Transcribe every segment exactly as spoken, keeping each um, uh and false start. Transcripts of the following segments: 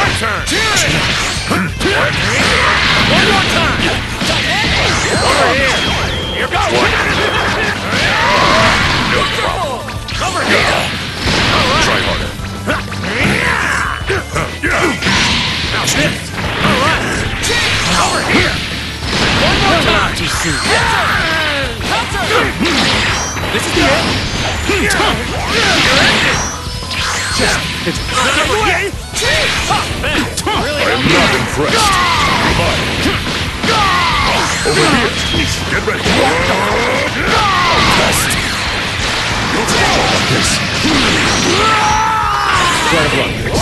your turn! One more time! Over here! Here goes! Over here! Try harder. Now this! Alright! Over here! One more time! Too soon! This is the end! You're ended! Over here! I am not impressed. Revive. Over here. Get ready. Best. This. Try to block this.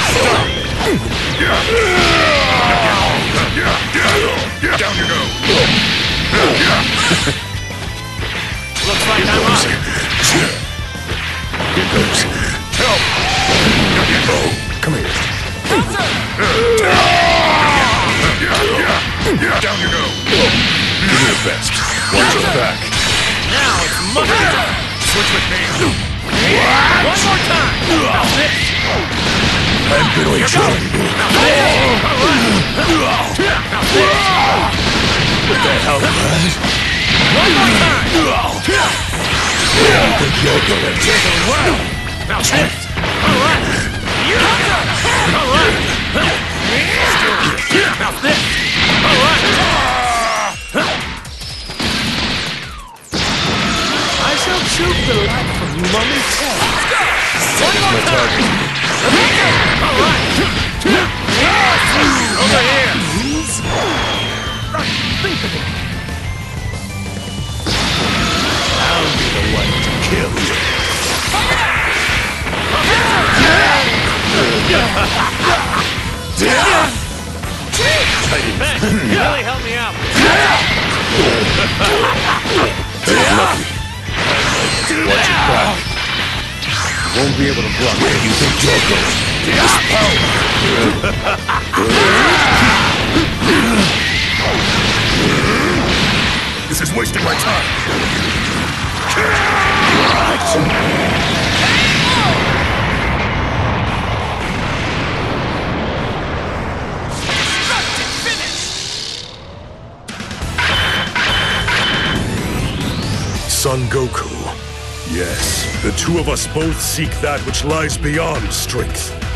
Down you go. Looks like I'm on. Here goes. Help! Oh, come here. Down you go. Give me your best. Watch your back. Now it's Mother turn. Switch with me. One more time. Now this. I'm gonna enjoy you. Now this. Now this. What the hell? One more time. I think you're gonna take a while. Now this. All right. All right. Now this. All right. I shall shoot the light from Mummy's head. One more time. All right. Over here. Think of it. I'll be the one to kill you. Ben, you really helped me out. Watch your back. Won't be able to block it. You think you're going? This is wasting my time. Son Goku. Yes, the two of us both seek that which lies beyond strength.